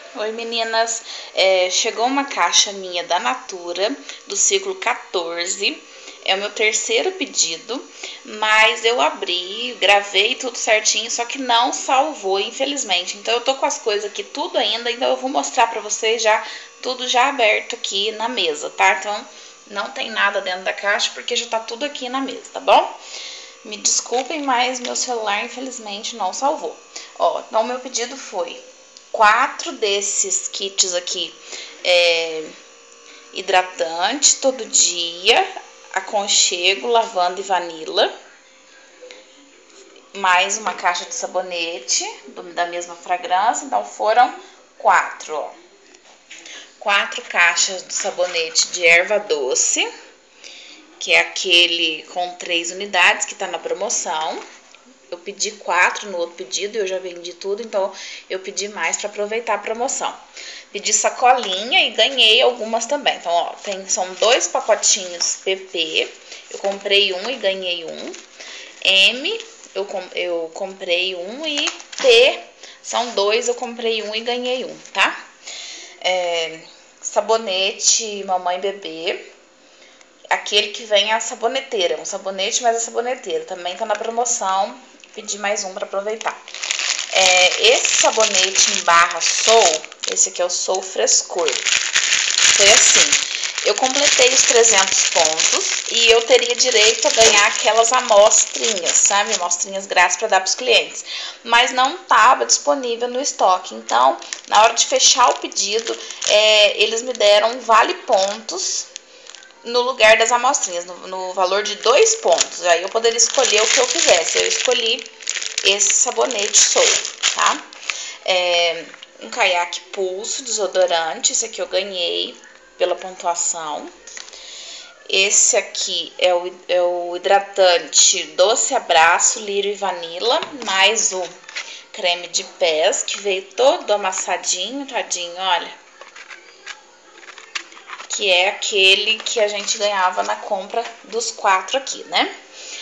Oi meninas, chegou uma caixa minha da Natura, do ciclo 14, é o meu terceiro pedido, mas eu abri, gravei tudo certinho, só que não salvou, infelizmente. Então eu tô com as coisas aqui tudo ainda, então eu vou mostrar pra vocês já, tudo já aberto aqui na mesa, tá? Então não tem nada dentro da caixa, porque já tá tudo aqui na mesa, tá bom? Me desculpem, mas meu celular infelizmente não salvou. Ó, então meu pedido foi 4 desses kits aqui, hidratante todo dia, aconchego, lavanda e vanila, mais uma caixa de sabonete da mesma fragrância. Então foram 4, ó. 4 caixas do sabonete de erva doce, que é aquele com 3 unidades que tá na promoção. Eu pedi 4 no outro pedido e eu já vendi tudo, então eu pedi mais para aproveitar a promoção. Pedi sacolinha e ganhei algumas também. Então, ó, são 2 pacotinhos PP, eu comprei um e ganhei um. M, eu comprei um, e P, são 2, eu comprei um e ganhei um, tá? Sabonete mamãe e bebê, aquele que vem a saboneteira, um sabonete mais a saboneteira, também tá na promoção. Pedi mais um para aproveitar. Esse sabonete em barra Soul, esse aqui é o Soul Frescor. Foi assim, eu completei os 300 pontos e eu teria direito a ganhar aquelas amostrinhas, sabe? Amostrinhas grátis para dar para os clientes. Mas não estava disponível no estoque. Então, na hora de fechar o pedido, eles me deram um vale pontos no lugar das amostrinhas, no valor de 2 pontos. Aí eu poderia escolher o que eu quisesse. Eu escolhi esse sabonete Soul, tá? Um caiaque pulso, desodorante. Esse aqui eu ganhei pela pontuação. Esse aqui é o hidratante Doce Abraço, lírio e vanila, mais o creme de pés, que veio todo amassadinho, tadinho, olha. Que é aquele que a gente ganhava na compra dos 4 aqui, né?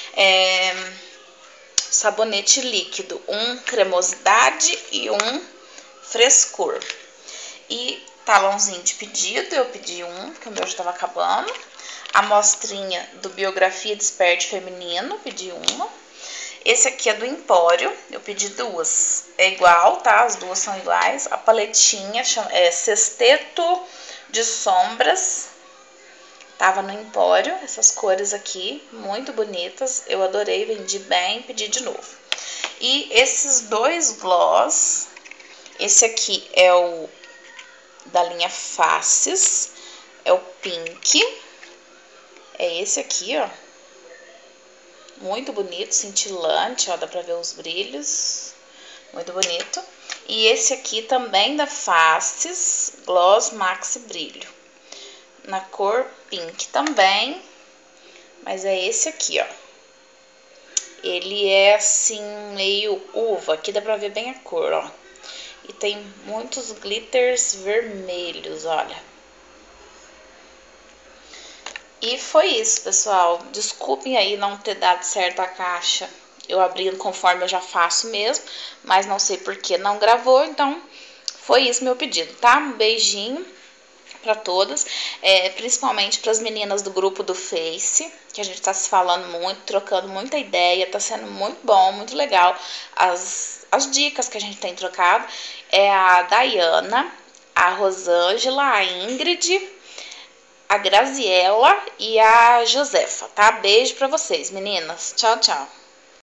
Sabonete líquido, um cremosidade e um frescor. E talãozinho de pedido, eu pedi um, porque o meu já estava acabando. Amostrinha do Biografia Desperte Feminino, pedi uma. Esse aqui é do Empório, eu pedi 2. É igual, tá? As duas são iguais. A paletinha é Sexteto de sombras, tava no Empório, essas cores aqui, muito bonitas, eu adorei, vendi bem, pedi de novo. E esses 2 gloss, esse aqui é o da linha Faces, é o Pink, é esse aqui, ó, muito bonito, cintilante, ó, dá pra ver os brilhos, muito bonito. E esse aqui também da Faces, Gloss Maxi Brilho, na cor Pink também, mas é esse aqui, ó. Ele é assim, meio uva, aqui dá pra ver bem a cor, ó. E tem muitos glitters vermelhos, olha. E foi isso, pessoal. Desculpem aí não ter dado certo a caixa. Eu abrindo conforme eu já faço mesmo, mas não sei por que não gravou, então foi isso meu pedido, tá? Um beijinho para todas, principalmente para as meninas do grupo do Face, que a gente tá se falando muito, trocando muita ideia, tá sendo muito bom, muito legal as dicas que a gente tem trocado. É a Dayana, a Rosângela, a Ingrid, a Graziela e a Josefa, tá? Beijo para vocês, meninas. Tchau, tchau.